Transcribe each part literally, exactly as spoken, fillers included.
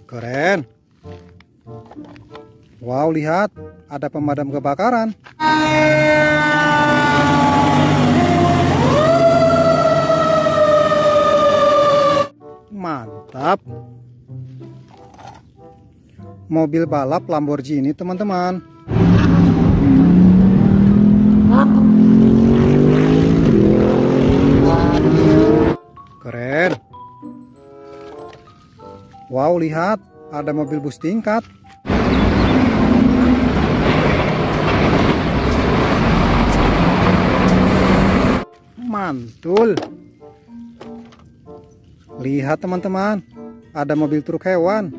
Keren. Wow, lihat, ada pemadam kebakaran. Mantap. Mobil balap Lamborghini, teman-teman. Keren. Wow, lihat, ada mobil bus tingkat. Mantul. Lihat, teman-teman, ada mobil truk hewan.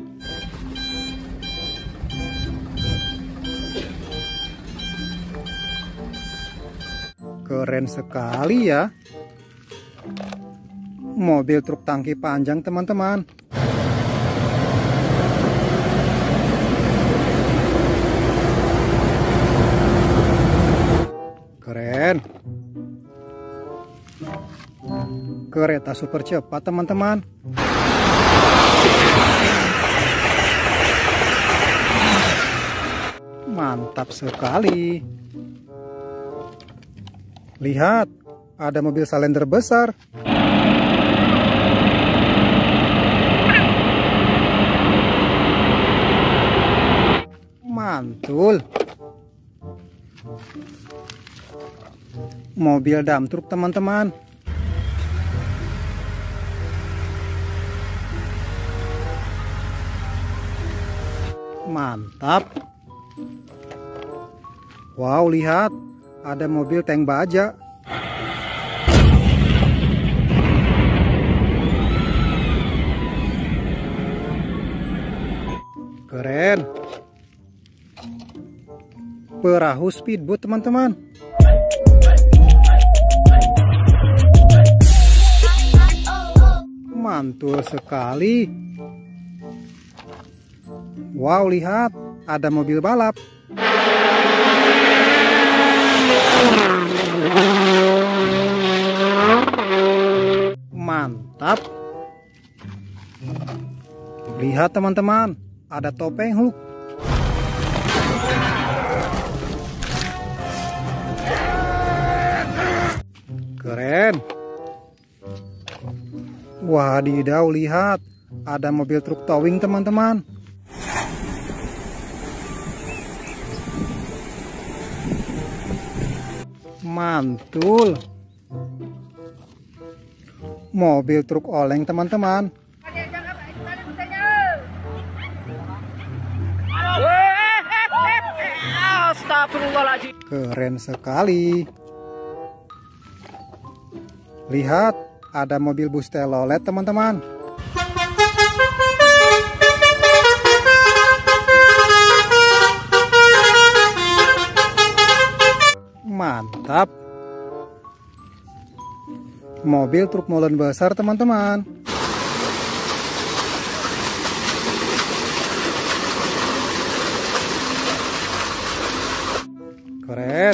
Keren sekali ya. Mobil truk tangki panjang, teman-teman. Keren. Kereta super cepat, teman-teman. Mantap sekali. Lihat, ada mobil salender besar. Mantul. Mobil dump truk, teman-teman. Mantap. Wow, lihat, ada mobil tank baja. Keren. Perahu speedboat, teman-teman. Mantul sekali. Wow, lihat, ada mobil balap. Mantap. Lihat, teman-teman, ada topeng Hulk. Keren. Wadidaw, lihat, ada mobil truk towing, teman-teman. Mantul. Mobil truk oleng, teman-teman. Keren sekali. Lihat, ada mobil bus telolet, teman-teman. Mantap. Mobil truk molen besar, teman-teman. Keren.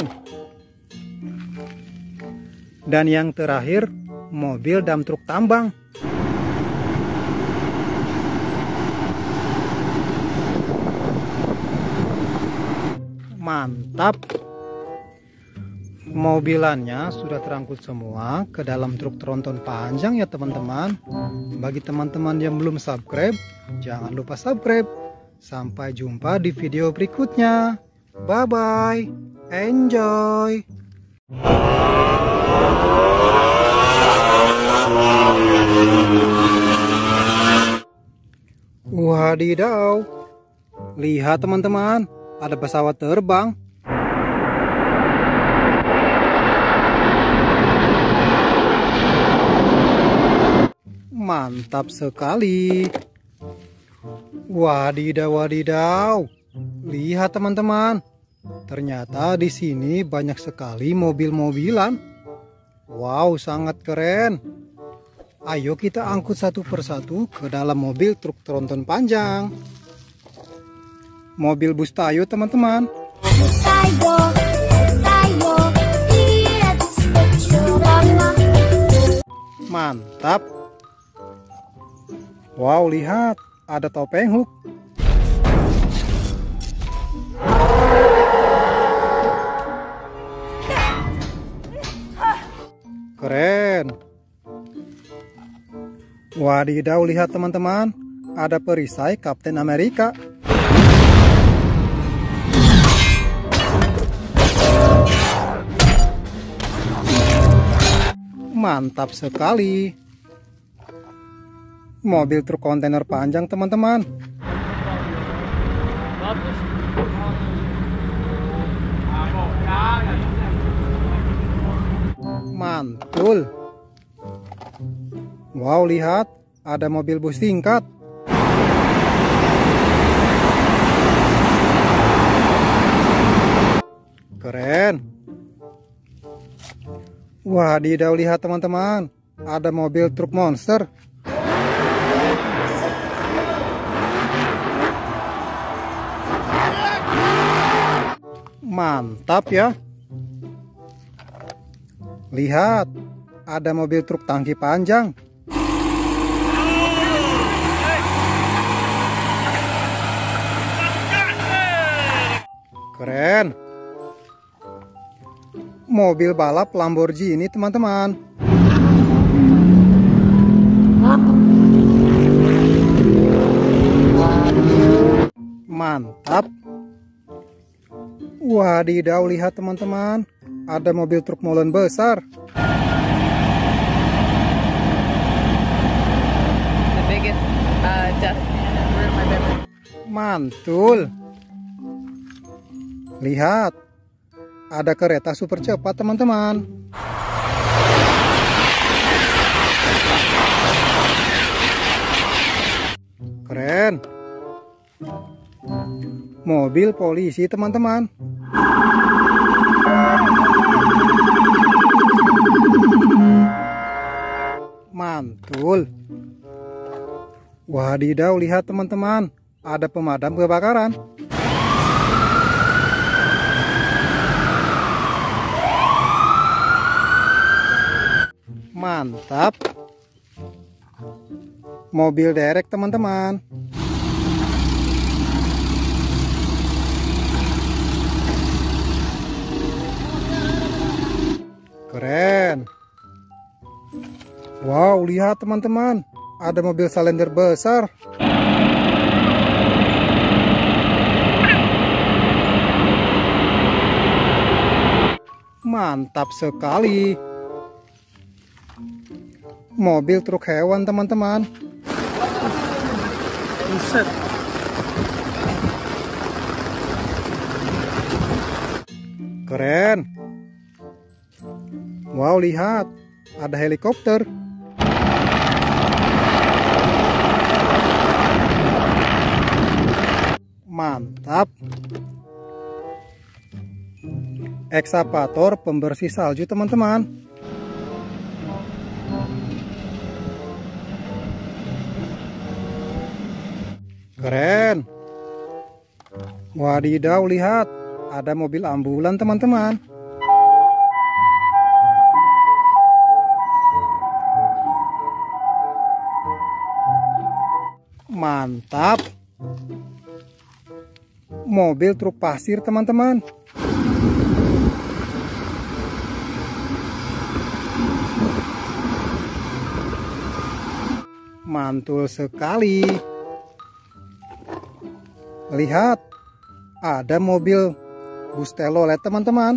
Dan yang terakhir, mobil dump truk tambang. Mantap. Mobilannya sudah terangkut semua ke dalam truk tronton panjang ya, teman-teman. Bagi teman-teman yang belum subscribe, jangan lupa subscribe. Sampai jumpa di video berikutnya. Bye bye. Enjoy. Wadidaw. Lihat, teman-teman, ada pesawat terbang. Mantap sekali. Wadidaw, wadidaw. Lihat, teman-teman. Ternyata di sini banyak sekali mobil-mobilan. Wow, sangat keren. Ayo kita angkut satu persatu ke dalam mobil truk tronton panjang. Mobil bus Tayo, teman-teman. Mantap. Wow, lihat, ada topeng Hulk. Keren. Wadidaw, lihat teman-teman, ada perisai Kapten Amerika. Mantap sekali. Mobil truk kontainer panjang teman-teman. Mantul. Wow, lihat, ada mobil bus tingkat. Keren. Wadidaw, lihat teman-teman, ada mobil truk monster. Mantap ya. Lihat, ada mobil truk tangki panjang. Keren. Mobil balap Lamborghini teman-teman. Mantap. Wadidaw, lihat teman-teman, ada mobil truk molen besar. Mantul. Lihat, ada kereta super cepat teman-teman. Keren. Mobil polisi teman-teman. Mantul. Wadidaw, lihat teman-teman, ada pemadam kebakaran. Mantap. Mobil derek teman-teman. Keren. Wow, lihat teman-teman, ada mobil salender besar. Mantap sekali. Mobil truk hewan teman-teman. Keren. Wow, lihat, ada helikopter. Mantap. Ekskavator pembersih salju teman-teman. Keren. Wadidaw, lihat, ada mobil ambulan teman-teman. Mantap. Mobil truk pasir teman-teman. Mantul sekali. Lihat, ada mobil bus telolet teman-teman.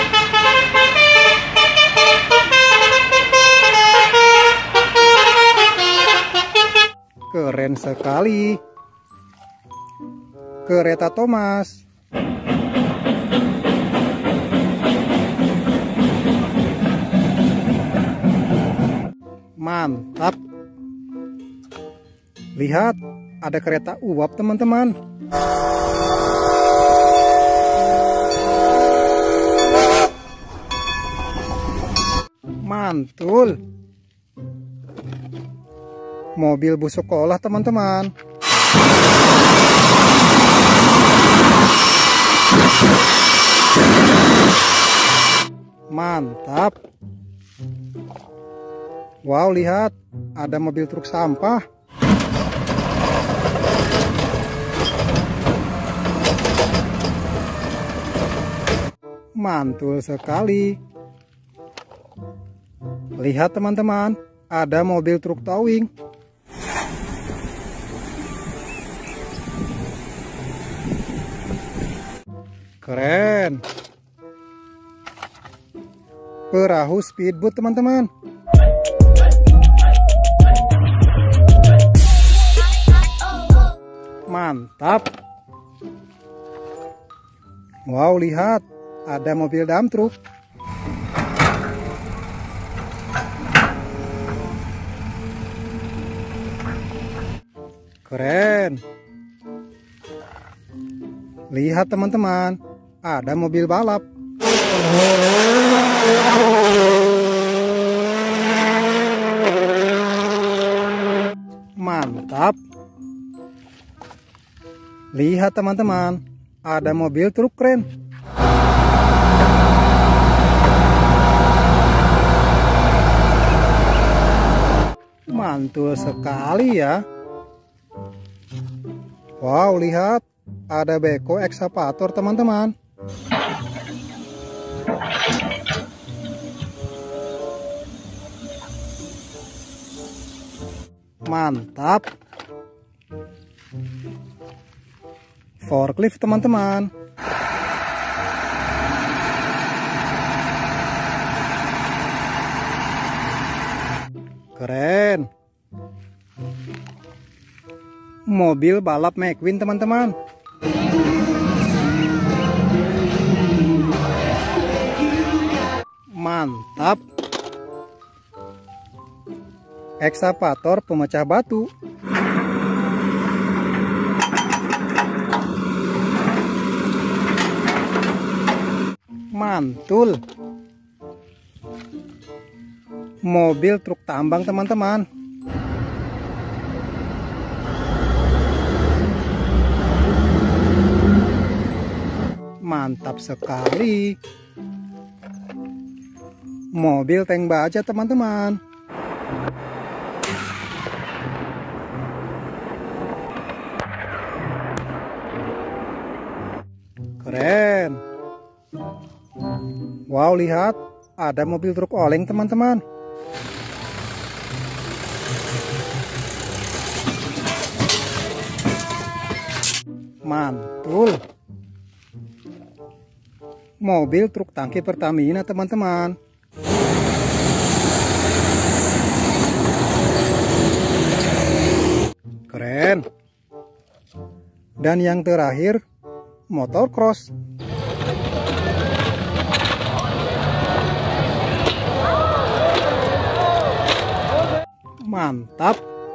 Keren sekali. Kereta Thomas. Mantap. Lihat, ada kereta uap teman-teman. Mantul. Mobil bus sekolah teman-teman. Mantap. Wow, lihat, ada mobil truk sampah. Mantul sekali. Lihat teman-teman, ada mobil truk towing. Keren. Perahu speedboat teman-teman. Mantap. Wow, lihat, ada mobil dump truck. Keren. Lihat teman-teman, ada mobil balap. Mantap. Lihat teman-teman, ada mobil truk keren. Mantul sekali ya. Wow, lihat, ada beko ekskavator teman-teman. Mantap. Forklift teman-teman. Keren. Mobil balap McQueen teman-teman. Mantap. Ekskavator pemecah batu. Mantul. Mobil truk tambang teman-teman. Mantap sekali. Mobil tank baja teman-teman. Keren. Wow, lihat, ada mobil truk oleng teman-teman. Mantul. Mobil truk tangki Pertamina teman-teman. Keren. Dan yang terakhir, motor cross. Mantap.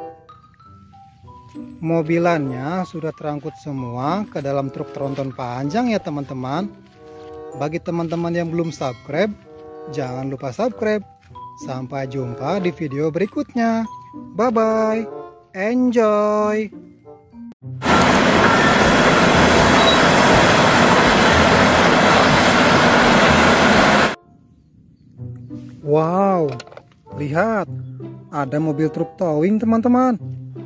Mobilannya sudah terangkut semua ke dalam truk tronton panjang ya teman-teman. Bagi teman-teman yang belum subscribe, jangan lupa subscribe. Sampai jumpa di video berikutnya. Bye bye. Enjoy. Wow, lihat, ada mobil truk towing teman-teman.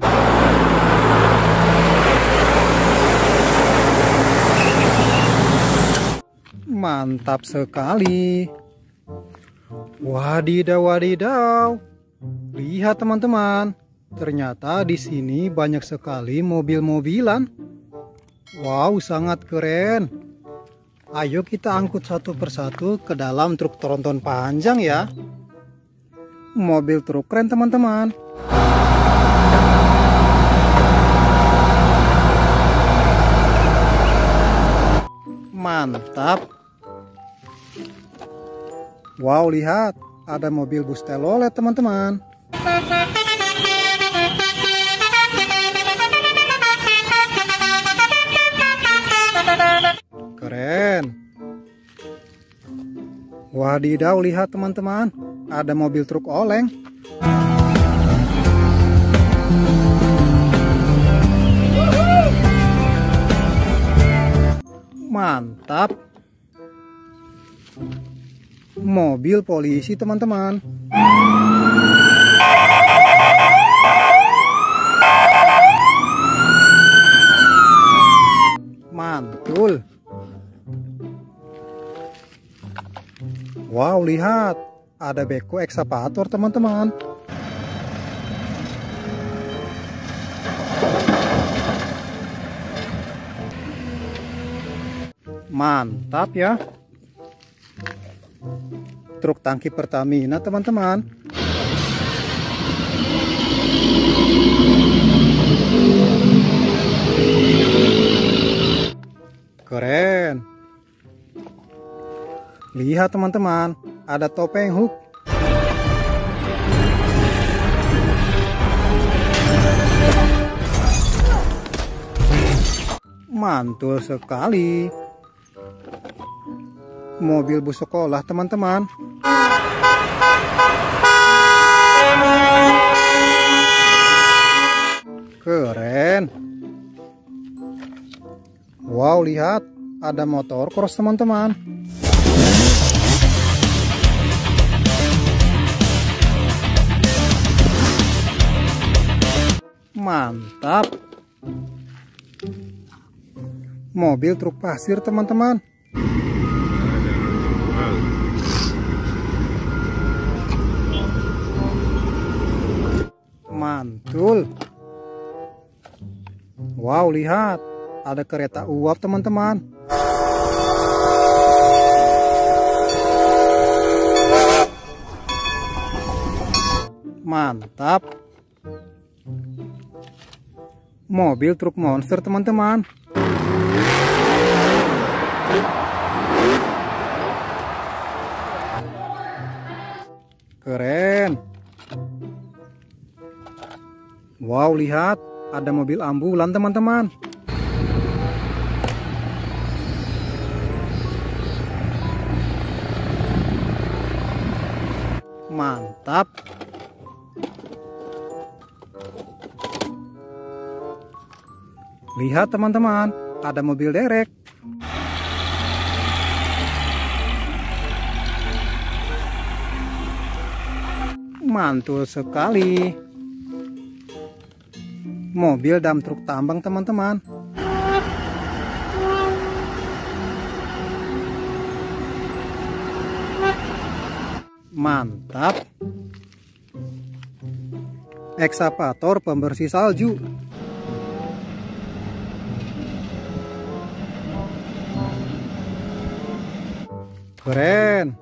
Mantap sekali. Wadidaw, wadidaw. Lihat teman-teman, ternyata di sini banyak sekali mobil-mobilan. Wow, sangat keren. Ayo kita angkut satu persatu ke dalam truk tronton panjang ya. Mobil truk keren teman-teman. Mantap. Wow, lihat, ada mobil bus telolet teman-teman. Keren. Wadidaw, lihat teman-teman, ada mobil truk oleng. Mantap. Mobil polisi teman-teman. Mantul. Wow, lihat. Ada beko ekskavator, teman-teman. Mantap ya. Truk tangki Pertamina, teman-teman. Keren. Lihat teman-teman, ada topeng hook. Mantul sekali. Mobil bus sekolah, teman-teman. Keren. Wow, lihat. Ada motor cross, teman-teman. Mantap. Mobil truk pasir, teman-teman. Mantul. Wow, lihat. Ada kereta uap, teman-teman. Mantap. Mobil truk monster, teman-teman. Keren. Wow, lihat. Ada mobil ambulan, teman-teman. Mantap. Lihat teman-teman, ada mobil derek. Mantul sekali. Mobil dump truk tambang, teman-teman. Mantap. Ekskavator pembersih salju. Keren.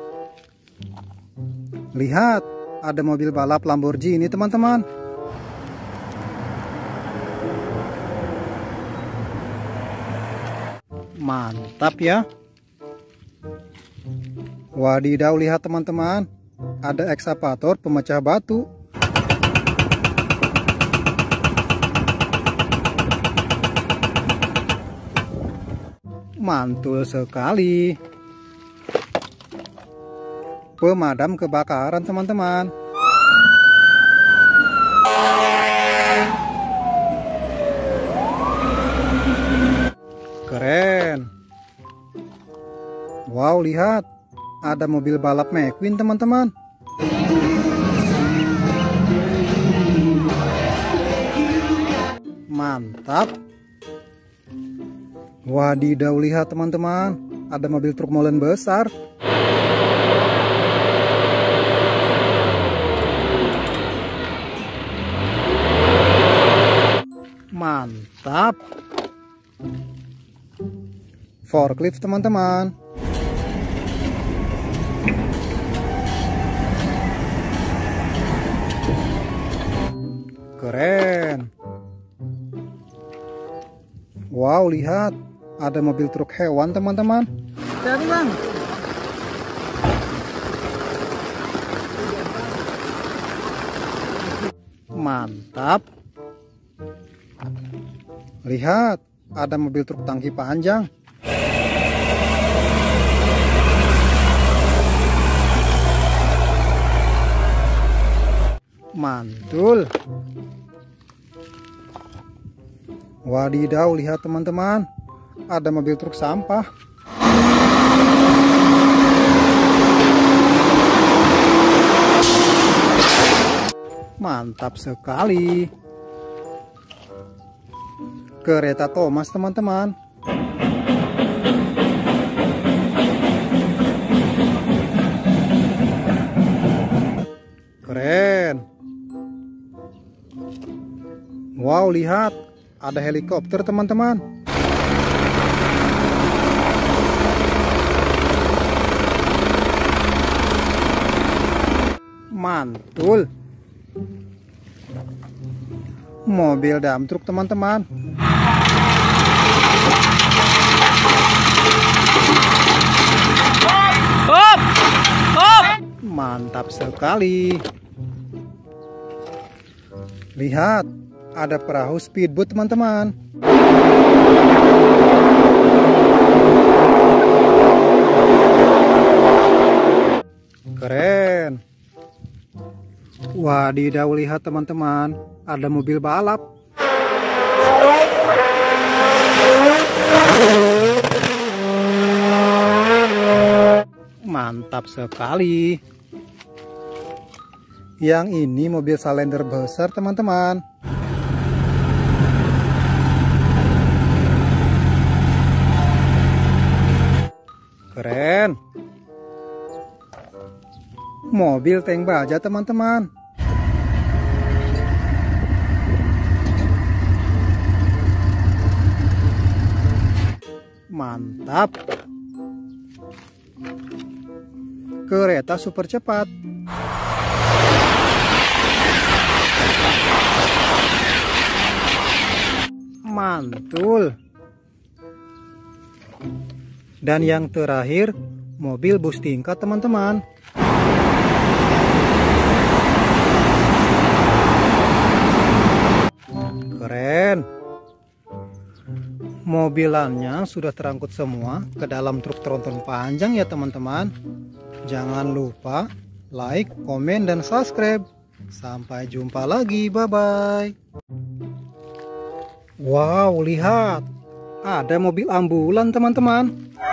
Lihat, ada mobil balap Lamborghini, teman-teman. Mantap ya. Wadidaw, lihat teman-teman. Ada ekskavator pemecah batu. Mantul sekali. Pemadam kebakaran, teman-teman. Keren. Wow, lihat. Ada mobil balap McQueen, teman-teman. Mantap. Wadidaw, lihat teman-teman. Ada mobil truk molen besar. Mantap. Forklift, teman-teman. Keren. Wow, lihat. Ada mobil truk hewan, teman-teman. Jadi bang. Mantap. Lihat, ada mobil truk tangki panjang. Mantul. Wadidaw, lihat teman-teman. Ada mobil truk sampah. Mantap sekali. Kereta Thomas, teman-teman. Wow, lihat, ada helikopter teman-teman. Mantul. Mobil dump truck teman-teman. Hop! Hop! Mantap sekali. Lihat, ada perahu speedboat teman-teman. Keren. Wadidaw, lihat teman-teman, ada mobil balap. Mantap sekali. Yang ini mobil Salender besar teman-teman. Keren. Mobil tank baja teman-teman. Mantap. Kereta super cepat. Mantul. Dan yang terakhir, mobil bus tingkat teman-teman. Keren. Mobilannya sudah terangkut semua ke dalam truk tronton panjang ya teman-teman. Jangan lupa like, komen, dan subscribe. Sampai jumpa lagi, bye-bye. Wow, lihat, ada mobil ambulan teman-teman.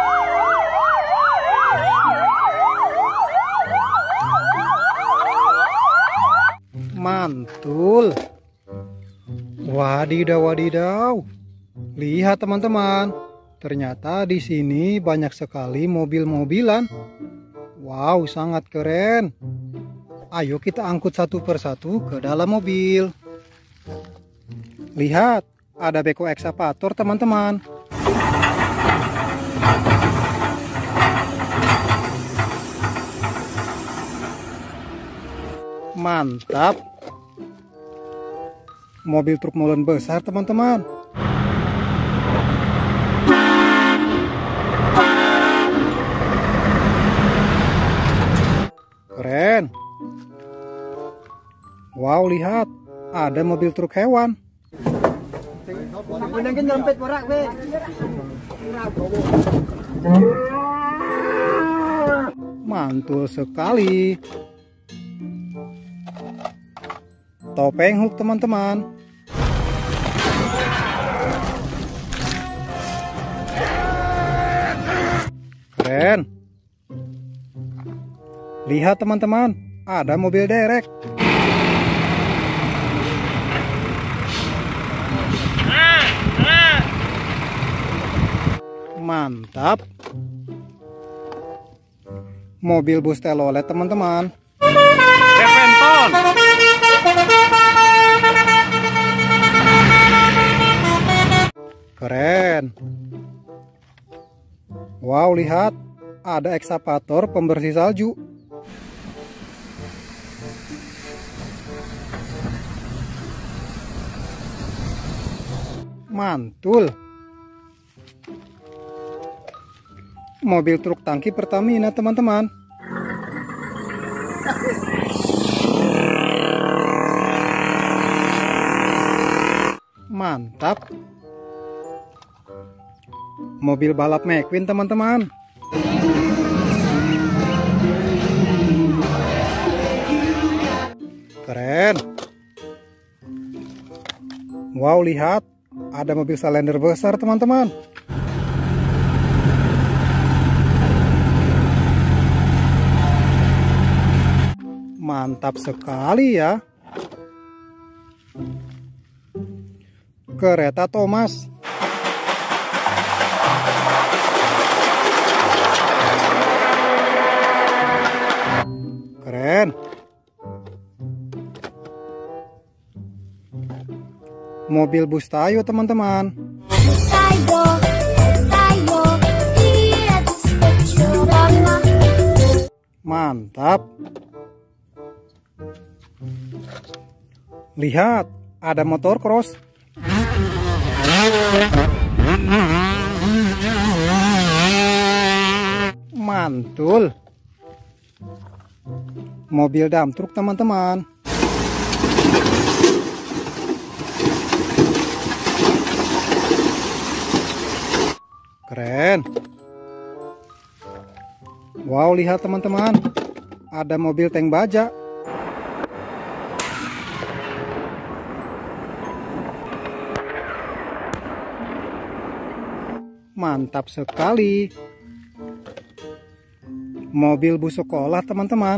Mantul. Wadidaw, wadidaw. Lihat teman-teman, ternyata di sini banyak sekali mobil-mobilan. Wow, sangat keren. Ayo kita angkut satu persatu ke dalam mobil. Lihat, ada beko ekskavator teman-teman. Mantap. Mobil truk molen besar teman-teman. Keren. Wow, lihat, ada mobil truk hewan. Mantul sekali. Topeng Hulk teman-teman. Keren. Lihat teman-teman, ada mobil derek. Mantap. Mobil bus telolet teman-teman. Reventon. Keren. Wow, lihat, ada ekskavator pembersih salju. Mantul. Mobil truk tangki Pertamina teman-teman. Mantap. Mobil balap McQueen teman-teman. Keren. Wow, lihat, ada mobil Salender besar teman-teman. Mantap sekali ya. Kereta Thomas. Keren. mobil bus tayo teman-teman. Tayo, tayo, lihat securangan. Mantap. Lihat, ada motor cross. Mantul. Mobil dump truck teman-teman. Keren. Wow, lihat teman-teman. Ada mobil tank baja. Mantap sekali. Mobil bus sekolah teman-teman.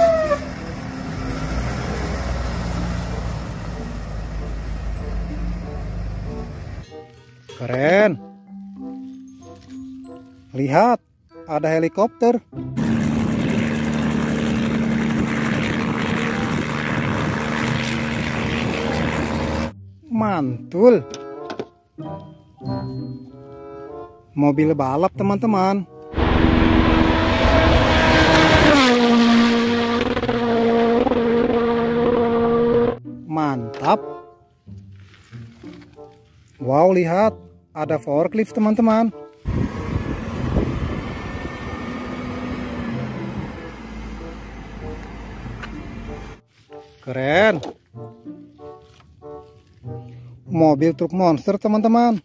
Keren. Lihat, ada helikopter. Mantul. Mobil balap teman-teman. Mantap. Wow, lihat, ada forklift teman-teman. Keren. Mobil truk monster teman-teman.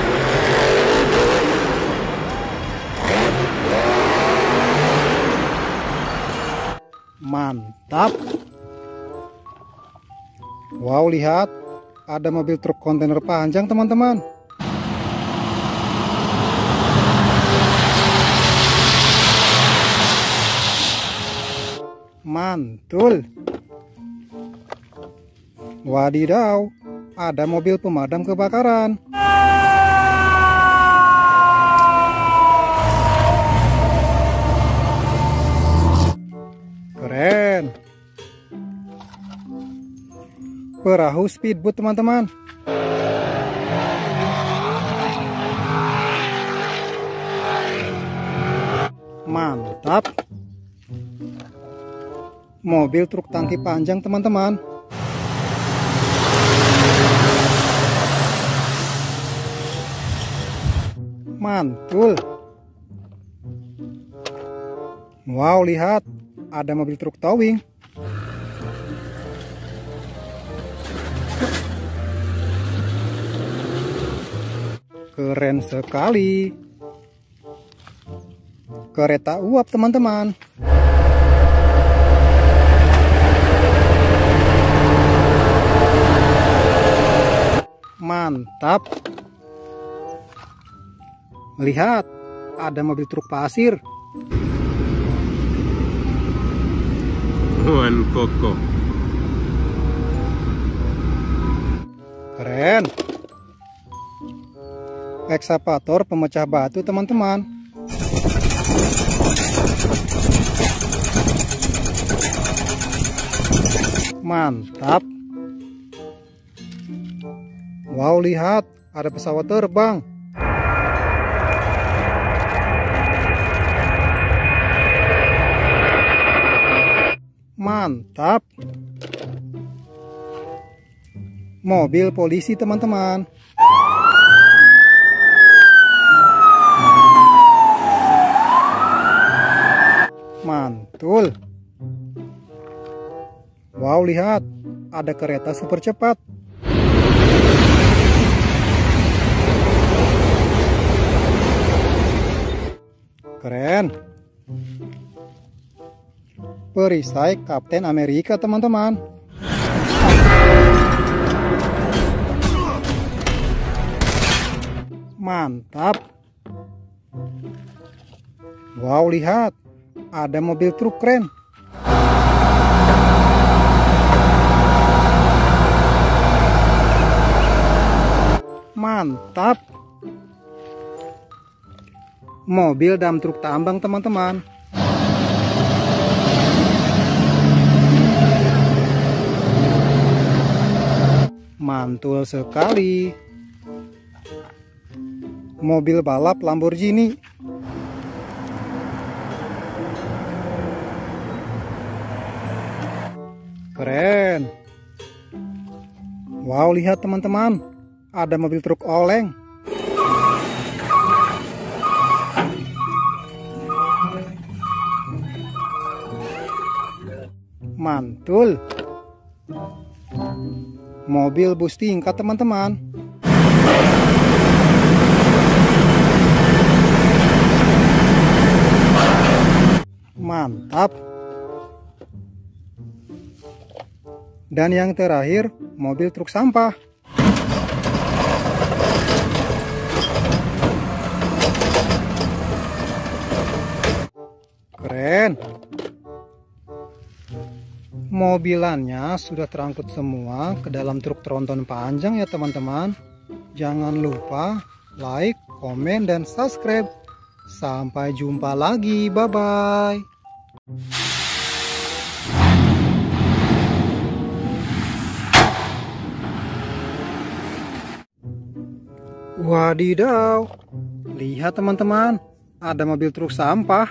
Mantap. Wow, lihat, ada mobil truk kontainer panjang teman-teman. Mantul. Wadidaw, ada mobil pemadam kebakaran. Keren. Perahu speedboat teman-teman. Mantap. Mobil truk tangki panjang teman-teman. Mantul. Wow, lihat, ada mobil truk towing. Keren sekali. Kereta uap teman-teman. Mantap. Lihat, ada mobil truk pasir. Wan Koko. Keren. Ekskavator pemecah batu teman-teman. Mantap. Wow, lihat, ada pesawat terbang. Mantap. Mobil polisi teman-teman. Mantul. Wow, lihat, ada kereta super cepat. Keren. Perisai Kapten Amerika teman-teman. Mantap. Wow, lihat, ada mobil truk keren. Mantap. Mobil dump truk tambang teman-teman. Mantap. Mantul sekali. Mobil balap Lamborghini. Keren. Wow, lihat teman-teman, ada mobil truk oleng. Mantul. Mobil bus tingkat teman-teman. Mantap. Dan yang terakhir, mobil truk sampah. Keren. Mobilannya sudah terangkut semua ke dalam truk tronton panjang ya teman-teman. Jangan lupa like, komen, dan subscribe. Sampai jumpa lagi. Bye-bye. Wadidaw, lihat teman-teman, ada mobil truk sampah.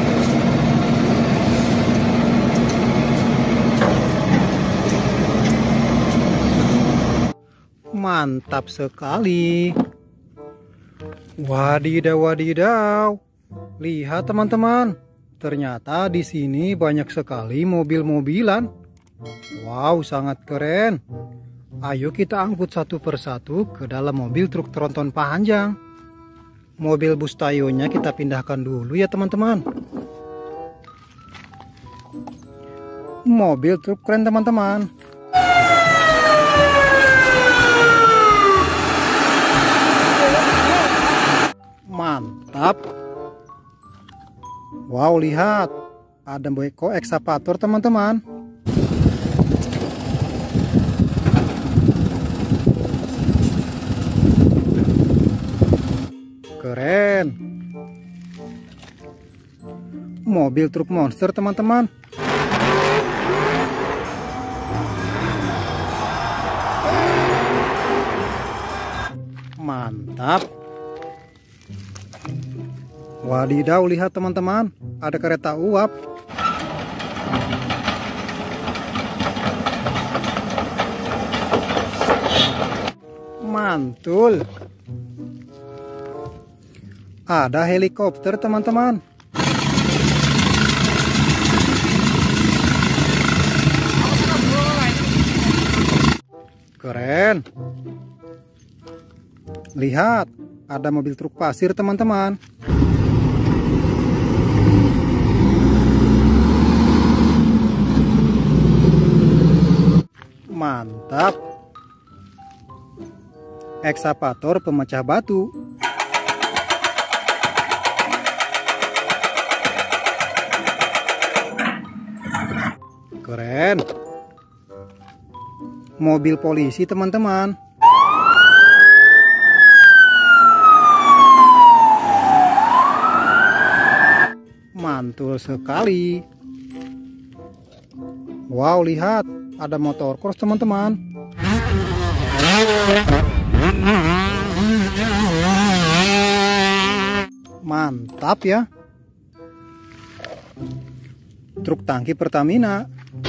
Mantap sekali. Wadidaw, wadidaw. Lihat teman-teman, ternyata di sini banyak sekali mobil-mobilan. Wow, sangat keren. Ayo kita angkut satu persatu ke dalam mobil truk tronton panjang. Mobil bus Tayonya kita pindahkan dulu ya teman-teman. Mobil truk keren teman-teman. Mantap. Wow, lihat, ada beko ekskavator teman-teman. Keren. Mobil truk monster teman-teman. Mantap. Wadidaw, lihat teman-teman, ada kereta uap. Mantul. Ada helikopter teman-teman. Keren. Lihat, ada mobil truk pasir teman-teman. Mantap. Ekskavator pemecah batu. Keren. Mobil polisi teman-teman. Mantul sekali. Wow, lihat, ada motor cross teman-teman. Mantap ya. Truk tangki Pertamina.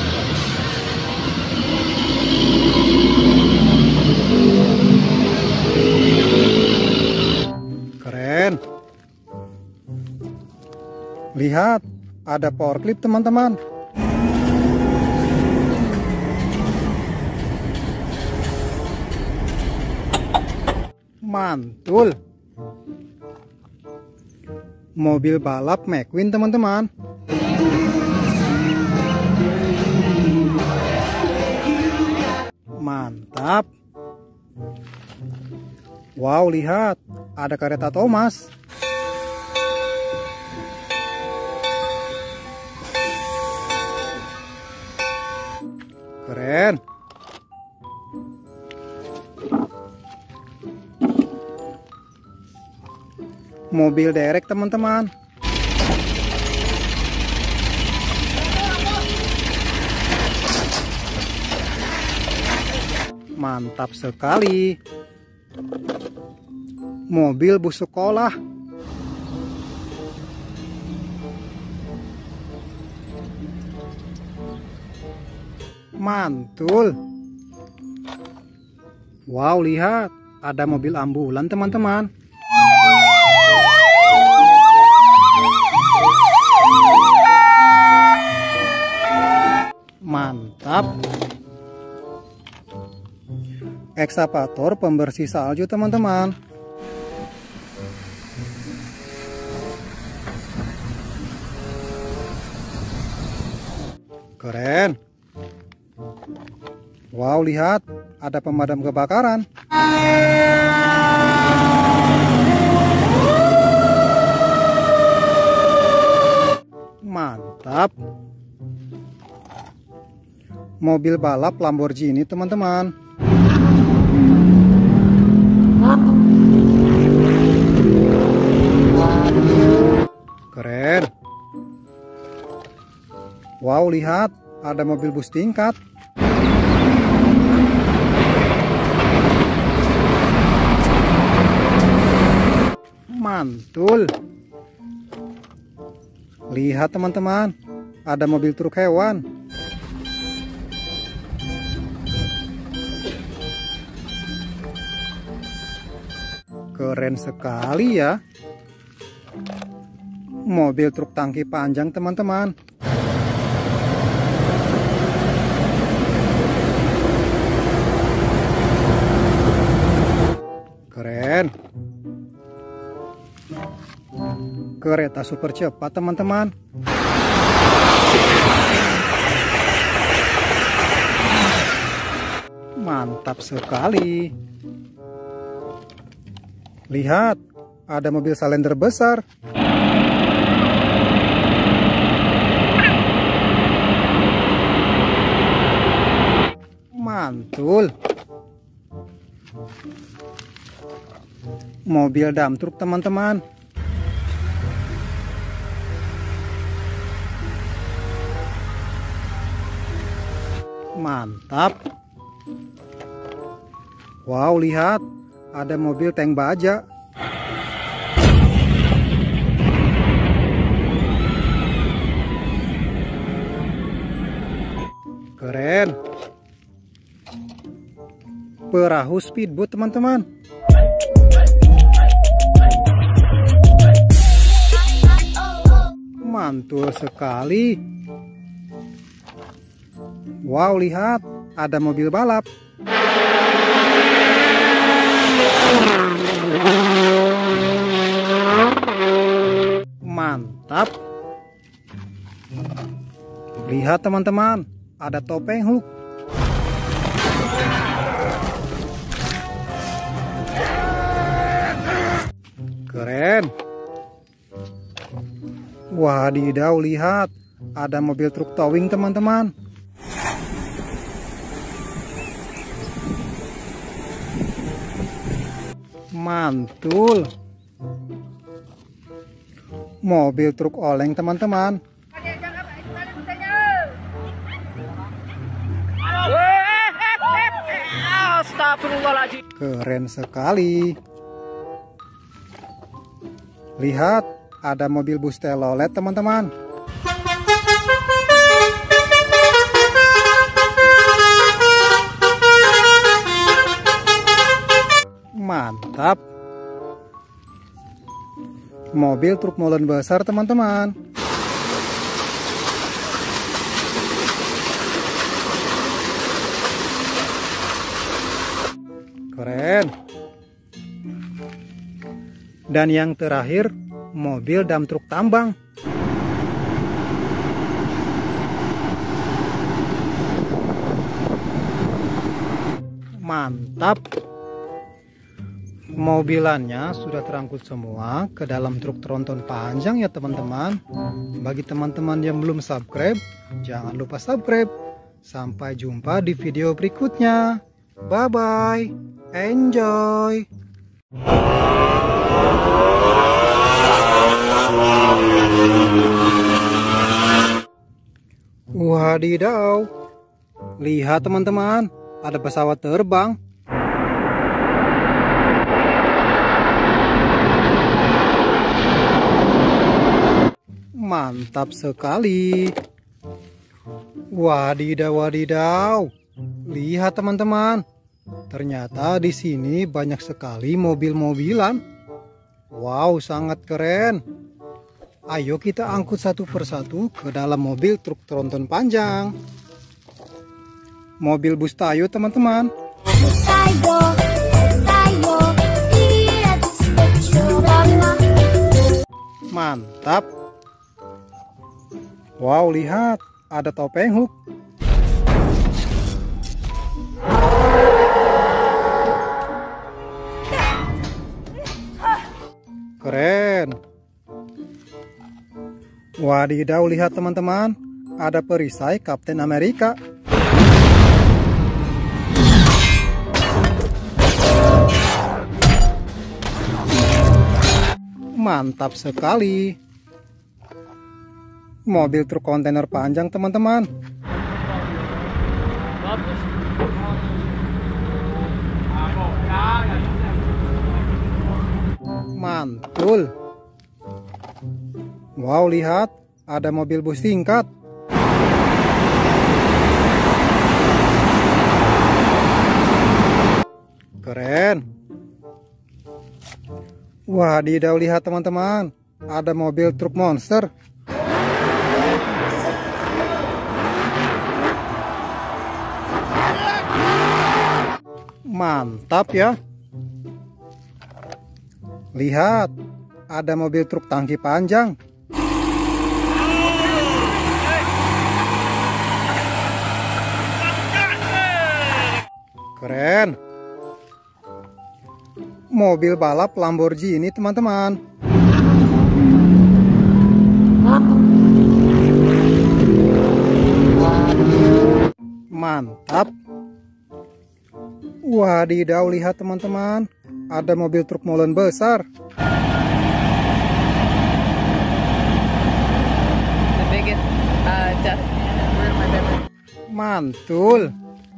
Keren. Lihat, ada power clip teman-teman. Mantul. Mobil balap McQueen teman-teman. Mantap. Wow, lihat, ada kereta Thomas. Keren. Mobil derek teman-teman. Mantap sekali. Mobil bus sekolah. Mantul. Wow, lihat, ada mobil ambulan teman-teman. Mantap. Ekskavator pembersih salju teman-teman. Keren. Wow, lihat, ada pemadam kebakaran. Mantap. Mobil balap Lamborghini teman-teman. Keren. Wow, lihat, ada mobil bus tingkat. Mantul. Lihat teman-teman, ada mobil truk hewan. Keren sekali ya. Mobil truk tangki panjang teman-teman. Keren. Kereta super cepat teman-teman. Mantap sekali. Lihat, ada mobil salender besar. Mantul. Mobil dump truk teman-teman. Mantap. Wow, lihat, ada mobil tank baja. Keren. Perahu speedboat teman-teman. Mantul sekali. Wow, lihat, ada mobil balap. Mantap. Lihat teman-teman, ada topeng Hulk. Keren. Wadidaw, lihat, ada mobil truk towing teman-teman. Mantul. Mobil truk oleng teman-teman. Astagfirullahaladzim. Keren sekali. Lihat, ada mobil bus telolet teman-teman. Mantap. Mobil truk molen besar teman-teman. Keren. Dan yang terakhir, mobil dump truk tambang. Mantap. Mobilannya sudah terangkut semua ke dalam truk tronton panjang ya teman-teman. Bagi teman-teman yang belum subscribe, jangan lupa subscribe. Sampai jumpa di video berikutnya. Bye bye. Enjoy. Wadidaw. Lihat teman-teman, ada pesawat terbang. Mantap sekali. Wadidaw, wadidaw. Lihat teman-teman. Ternyata di sini banyak sekali mobil-mobilan. Wow, sangat keren. Ayo kita angkut satu persatu ke dalam mobil truk tronton panjang. Mobil bus Tayo teman-teman. Bus Tayo, Tayo, iya mama. Mantap. Wow, lihat, ada topeng Hook. Keren. Wadidaw, lihat teman-teman, ada perisai Kapten Amerika. Mantap sekali. Mobil truk kontainer panjang teman-teman. Mantul. Wow, lihat, ada mobil bus tingkat. Keren. Wadidaw, lihat teman-teman, ada mobil truk monster. Mantap ya. Lihat, ada mobil truk tangki panjang. Keren. Mobil balap Lamborghini teman-teman. Mantap. Wadidaw, lihat teman-teman, ada mobil truk molen besar. Mantul.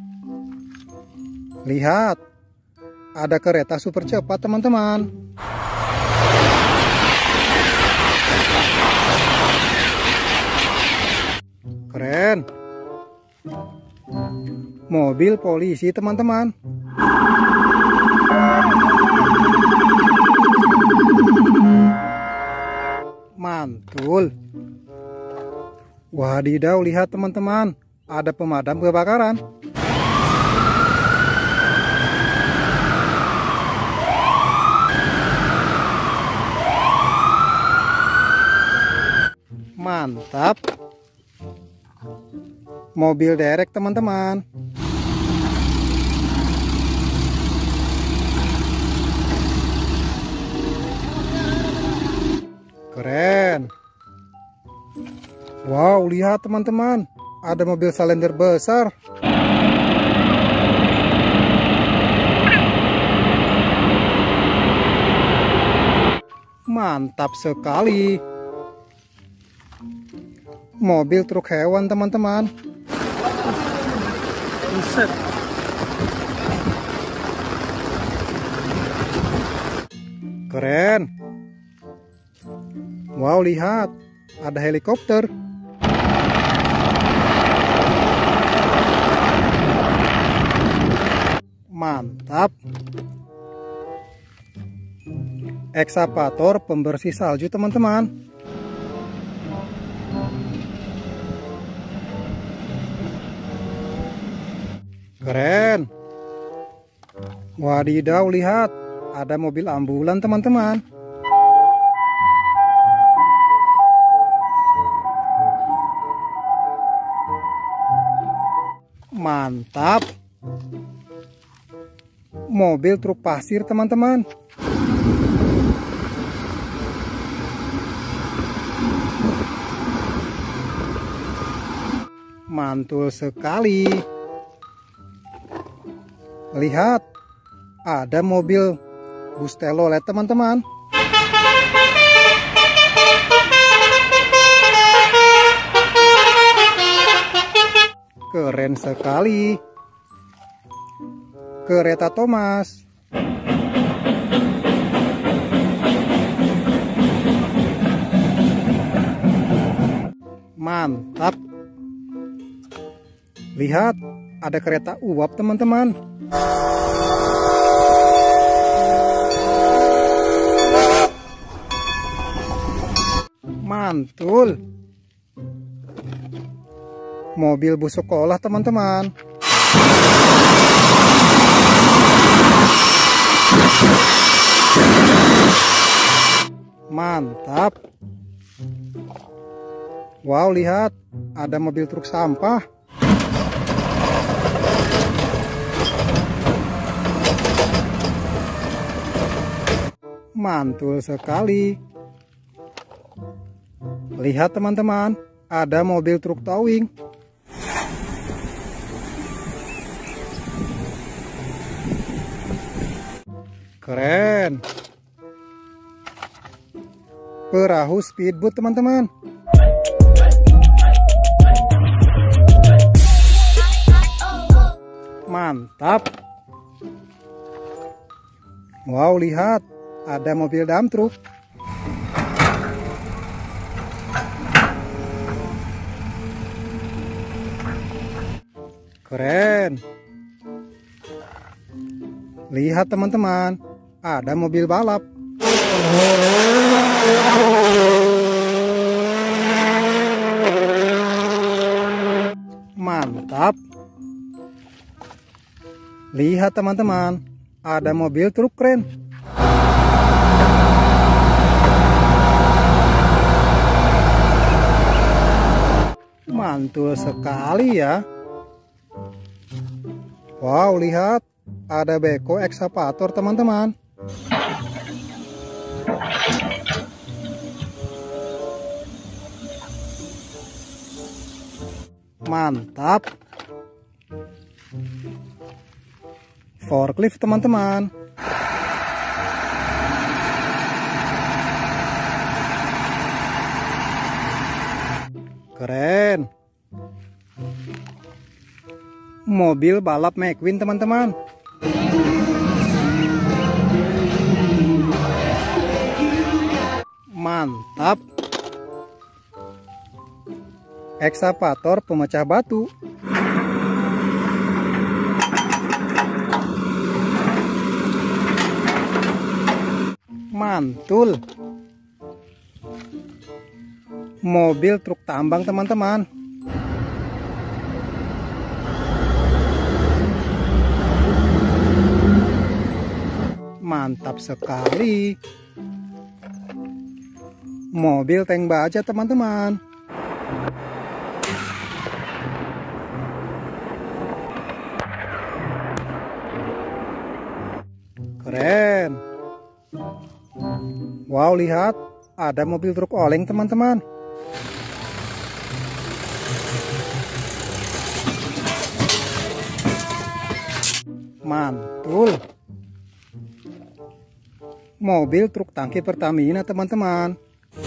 Lihat, ada kereta super cepat teman-teman. Keren. Mobil polisi teman-teman. Mantul. Wadidaw, lihat teman-teman, ada pemadam kebakaran. Mantap. Mobil derek teman-teman. Keren. Wow, lihat teman-teman, ada mobil salender besar. Mantap sekali. Mobil truk hewan teman-teman. Buset. Keren. Wow, lihat, ada helikopter. Mantap. Ekskavator pembersih salju teman-teman. Keren. Wadidaw, lihat, ada mobil ambulan teman-teman. Mantap. Mobil truk pasir teman-teman. Mantul sekali. Lihat, ada mobil bus telolet teman-teman. Keren sekali. kereta Thomas. Mantap. Lihat, ada kereta uap teman-teman. Mantul. Mobil bus sekolah teman-teman. Mantap. Wow, lihat, ada mobil truk sampah. Mantul sekali. Lihat teman-teman, ada mobil truk towing. Keren. Perahu speedboat teman-teman. Mantap. Wow, lihat, ada mobil dump truck. Keren. Lihat teman-teman, ada mobil balap. Mantap. Lihat teman-teman, ada mobil truk keren. Mantul sekali ya. Wow, lihat, ada beko ekskavator teman-teman. Mantap. Forklift teman-teman. Keren. Mobil balap McQueen teman-teman. Mantap. Ekskavator pemecah batu. Mantul. Mobil truk tambang teman-teman. Mantap sekali. Mobil tank baja teman-teman. Keren. Wow, lihat, ada mobil truk oleng teman-teman. Mantul. Mobil truk tangki Pertamina teman-teman.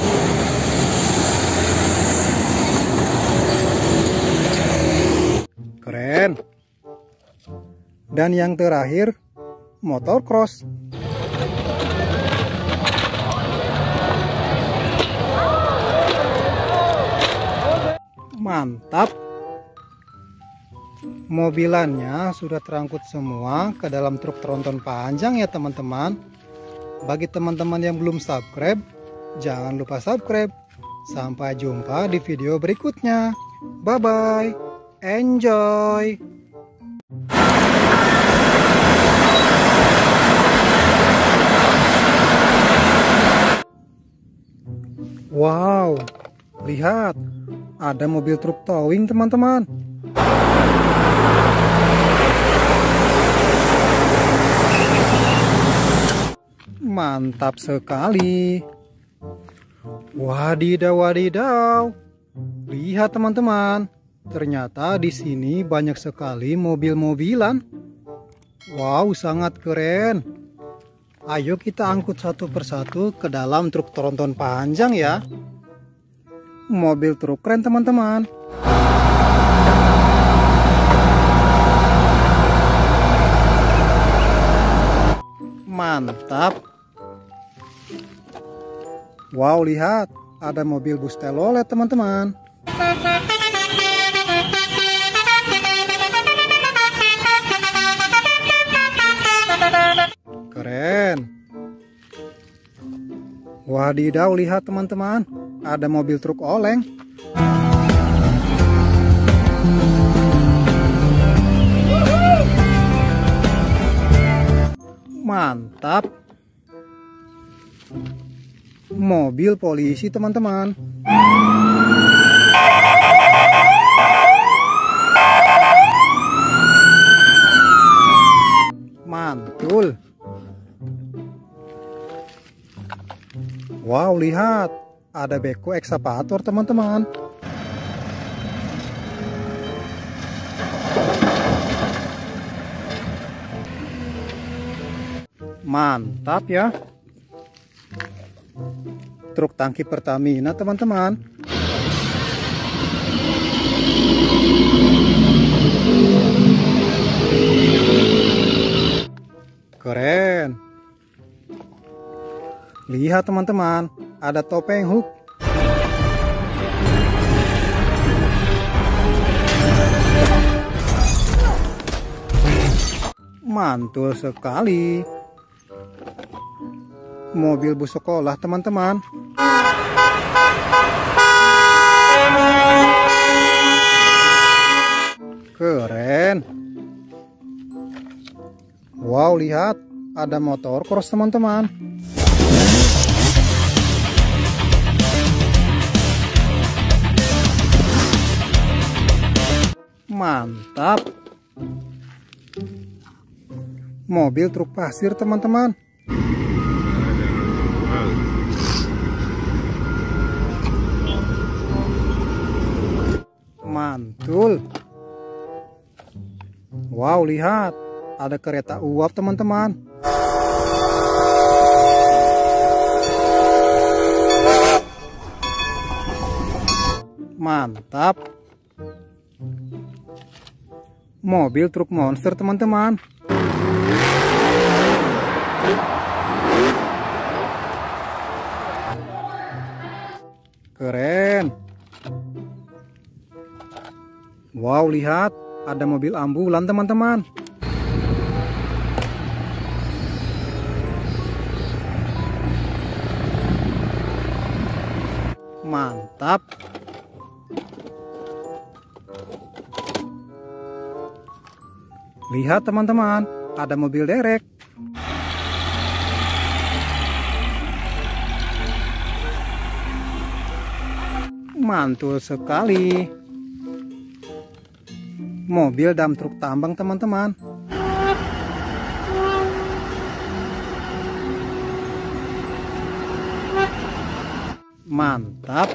Keren. Dan yang terakhir, motor cross. Mantap. Mobilannya sudah terangkut semua ke dalam truk tronton panjang ya teman-teman. Bagi teman-teman yang belum subscribe, jangan lupa subscribe. Sampai jumpa di video berikutnya. Bye bye. Enjoy. Wow, lihat, ada mobil truk towing teman-teman. Mantap sekali. Wadidaw, wadidaw. Lihat teman-teman, ternyata di sini banyak sekali mobil-mobilan. Wow, sangat keren. Ayo kita angkut satu persatu ke dalam truk tronton panjang ya. Mobil truk keren teman-teman. Mantap. Wow, lihat, ada mobil bus telolet teman-teman. Keren. Wadidaw, lihat teman-teman, ada mobil truk oleng. Mantap. Mobil polisi teman-teman. Mantul. Wow, lihat, ada beko ekskavator teman-teman. Mantap ya. Truk tangki Pertamina teman-teman. Keren. Lihat teman-teman, ada topeng hook. Mantul sekali. Mobil bus sekolah teman-teman. Keren. Wow, lihat, ada motor cross teman-teman. Mantap. Mobil truk pasir teman-teman. Mantul. Wow, lihat, ada kereta uap teman-teman. Mantap. Mobil truk monster teman-teman. Keren. Wow, lihat, ada mobil ambulan teman-teman. Mantap. Lihat teman-teman, ada mobil derek. Mantul sekali. Mobil dump truk tambang teman-teman. Mantap.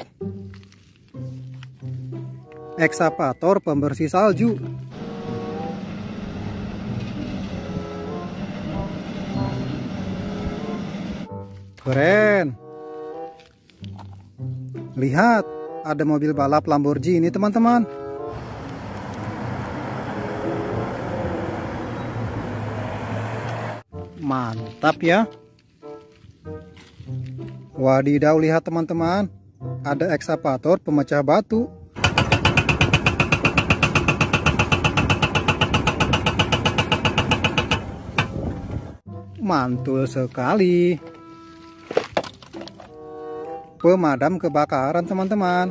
Ekskavator pembersih salju. Keren. Lihat, ada mobil balap Lamborghini teman-teman. Mantap ya. Wadidaw, lihat teman-teman, ada ekskavator pemecah batu. Mantul sekali. Pemadam kebakaran teman-teman.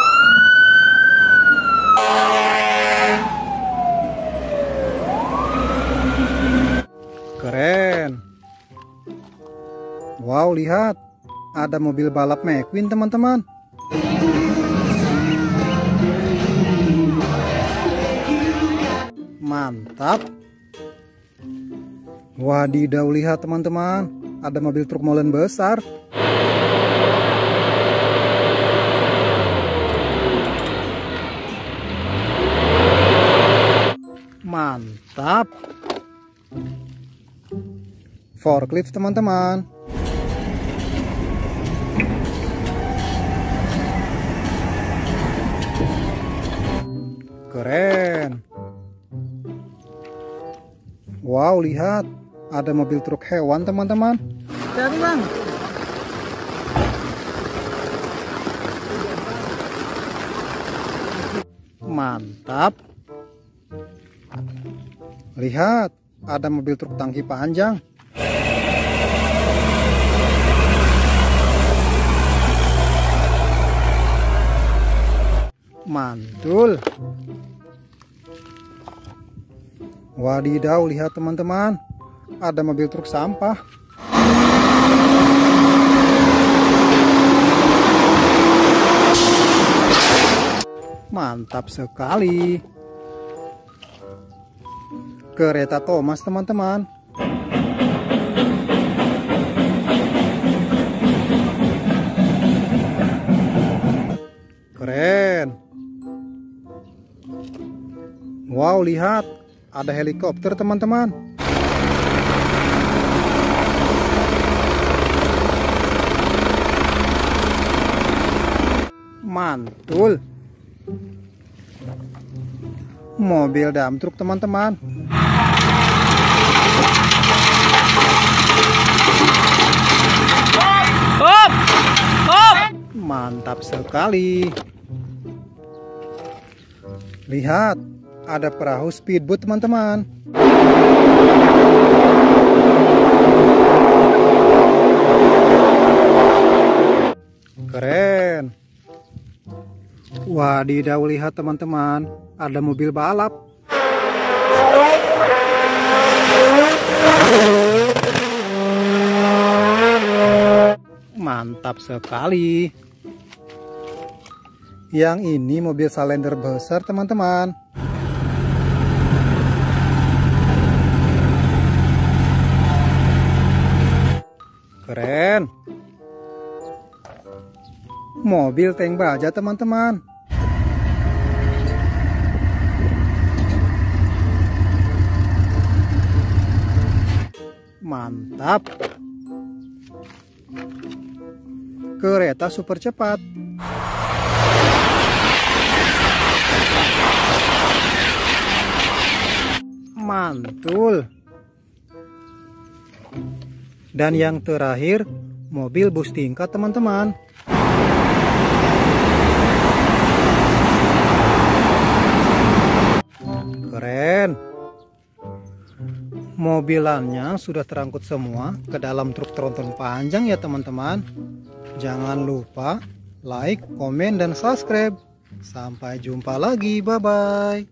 Keren. Wow, lihat, ada mobil balap McQueen teman-teman. Mantap. Wadidaw, lihat teman-teman, ada mobil truk molen besar. Mantap. Forklift teman-teman. Keren. Wow, lihat, ada mobil truk hewan teman-teman. Jadi bang. Mantap. Lihat, ada mobil truk tangki panjang. Mantul. Wadidaw, lihat teman-teman, ada mobil truk sampah. Mantap sekali. Kereta Thomas teman-teman. Keren. Wow, lihat, ada helikopter teman-teman. Mantul. Mobil dump truk teman-teman. Hop! Hop! Mantap sekali. Lihat, ada perahu speedboat teman-teman. Keren. Wadidaw, lihat teman-teman, ada mobil balap. Mantap sekali. Yang ini mobil Salender besar teman-teman. Keren. Mobil tank baja teman-teman. Mantap. Kereta super cepat. Mantul. Dan yang terakhir, mobil bus tingkat teman-teman. Keren. Mobilannya sudah terangkut semua ke dalam truk tronton panjang ya teman-teman. Jangan lupa like, komen, dan subscribe. Sampai jumpa lagi, bye-bye.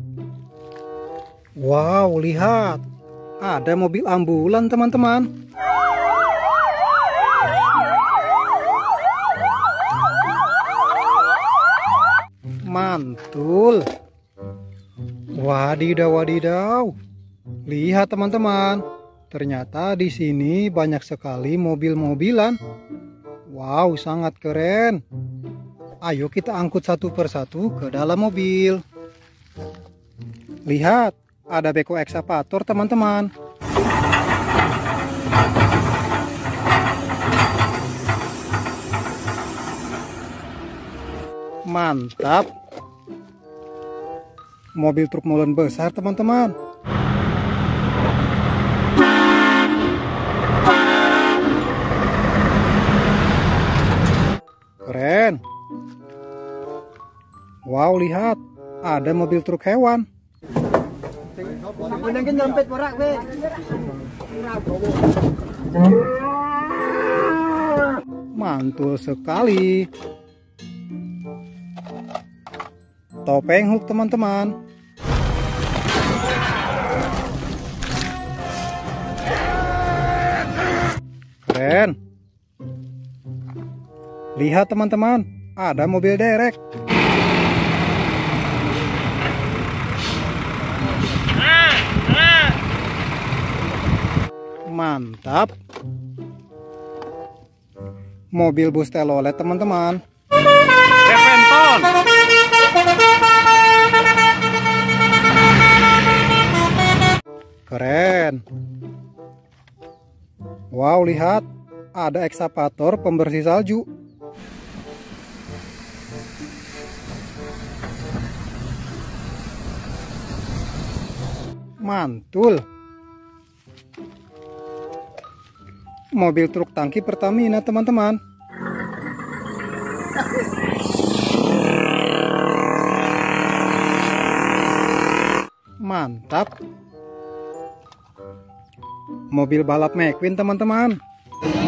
Wow, lihat, ada mobil ambulan teman-teman. Mantul. Wadidaw, wadidaw. Lihat teman-teman, ternyata di sini banyak sekali mobil-mobilan. Wow, sangat keren. Ayo kita angkut satu persatu ke dalam mobil. Lihat, ada beko ekskavator teman-teman. Mantap. Mobil truk molen besar teman-teman. Keren. Wow, lihat, ada mobil truk hewan. Mantul sekali. Topeng Hulk teman-teman. Keren. Lihat teman-teman, ada mobil derek. Mantap. Mobil bus telolet teman-teman. Reventon. Keren. Wow, lihat, ada ekskavator pembersih salju. Mantul. mobil truk tangki Pertamina, teman-teman. Mantap. Mobil balap McQueen, teman-teman.